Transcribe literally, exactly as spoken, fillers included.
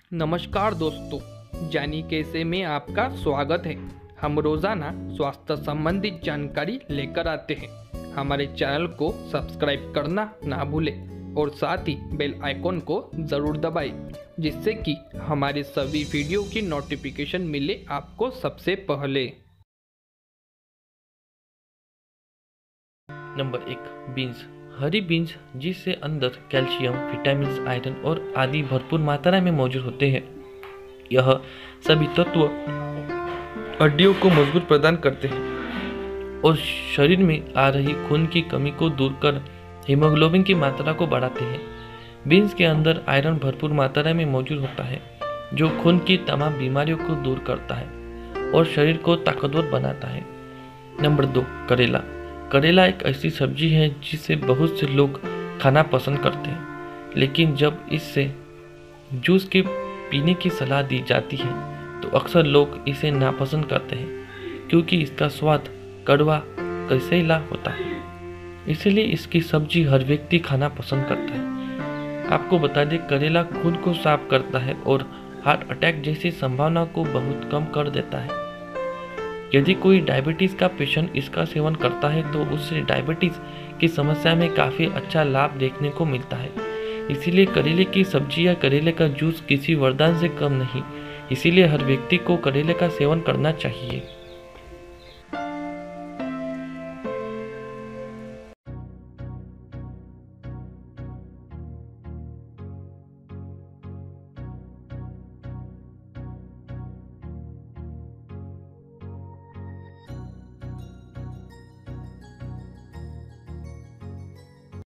नमस्कार दोस्तों, जानी कैसे में आपका स्वागत है। हम रोजाना स्वास्थ्य संबंधित जानकारी लेकर आते हैं। हमारे चैनल को सब्सक्राइब करना ना भूलें और साथ ही बेल आइकॉन को ज़रूर दबाएं, जिससे कि हमारे सभी वीडियो की नोटिफिकेशन मिले आपको सबसे पहले। नंबर एक, बीन्स। हरी बीन्स जिससे अंदर कैल्शियम, विटामिन, आयरन और आदि भरपूर मात्रा में मौजूद होते हैं। यह सभी तत्व हड्डियों को मजबूत प्रदान करते हैं और शरीर में आ रही खून की कमी को दूर कर हीमोग्लोबिन की मात्रा को बढ़ाते हैं। बीन्स के अंदर आयरन भरपूर मात्रा में मौजूद होता है, जो खून की तमाम बीमारियों को दूर करता है और शरीर को ताकतवर बनाता है। नंबर दो, करेला। करेला एक ऐसी सब्जी है जिसे बहुत से लोग खाना पसंद करते हैं, लेकिन जब इससे जूस के पीने की सलाह दी जाती है तो अक्सर लोग इसे नापसंद करते हैं, क्योंकि इसका स्वाद कड़वा कसैला होता है। इसलिए इसकी सब्जी हर व्यक्ति खाना पसंद करता है। आपको बता दें, करेला खून को साफ करता है और हार्ट अटैक जैसी संभावना को बहुत कम कर देता है। यदि कोई डायबिटीज़ का पेशेंट इसका सेवन करता है तो उससे डायबिटीज़ की समस्या में काफ़ी अच्छा लाभ देखने को मिलता है। इसीलिए करेले की सब्जी या करेले का जूस किसी वरदान से कम नहीं। इसीलिए हर व्यक्ति को करेले का सेवन करना चाहिए।